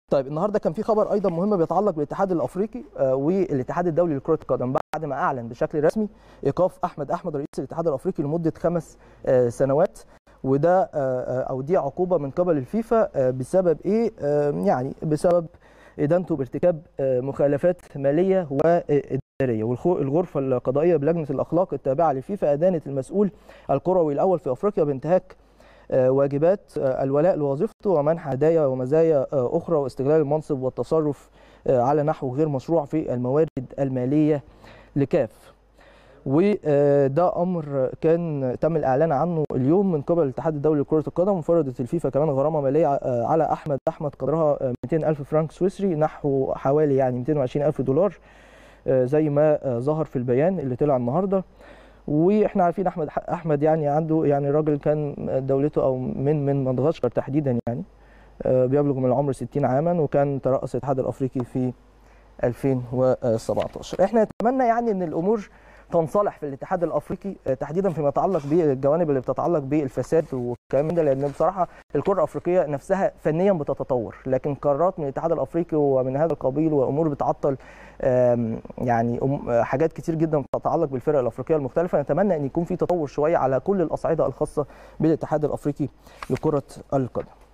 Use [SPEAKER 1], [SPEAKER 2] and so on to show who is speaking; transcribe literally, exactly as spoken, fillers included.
[SPEAKER 1] طيب النهارده كان في خبر ايضا مهم بيتعلق بالاتحاد الافريقي والاتحاد الدولي لكره القدم بعد ما اعلن بشكل رسمي ايقاف احمد احمد رئيس الاتحاد الافريقي لمده خمس سنوات، وده او دي عقوبه من قبل الفيفا بسبب ايه؟ يعني بسبب ادانته بارتكاب مخالفات ماليه واداريه. والغرفه القضائيه بلجنه الاخلاق التابعه للفيفا ادانت المسؤول الكروي الاول في افريقيا بانتهاك واجبات الولاء لوظيفته ومنح هدايا ومزايا اخرى واستغلال المنصب والتصرف على نحو غير مشروع في الموارد الماليه لكاف. وده امر كان تم الاعلان عنه اليوم من قبل الاتحاد الدولي لكره القدم، وفرضت الفيفا كمان غرامه ماليه على احمد احمد قدرها مئتين ألف فرنك سويسري، نحو حوالي يعني مئتين وعشرين ألف دولار زي ما ظهر في البيان اللي طلع النهارده. واحنا عارفين احمد احمد يعني عنده يعني راجل كان دولته او من من مدغشقر تحديدا، يعني بيبلغ من العمر ستين عاما، وكان ترأس الاتحاد الافريقي في ألفين وسبعطاشر. احنا نتمنى يعني ان الامور تنصلح في الاتحاد الافريقي تحديدا فيما يتعلق بالجوانب اللي بتتعلق بالفساد والكلام ده، لان بصراحه الكره الافريقيه نفسها فنيا بتتطور، لكن قرارات من الاتحاد الافريقي ومن هذا القبيل وامور بتعطل يعني حاجات كتير جدا بتتعلق بالفرق الافريقيه المختلفه. نتمنى ان يكون في تطور شويه على كل الاصعده الخاصه بالاتحاد الافريقي لكره القدم.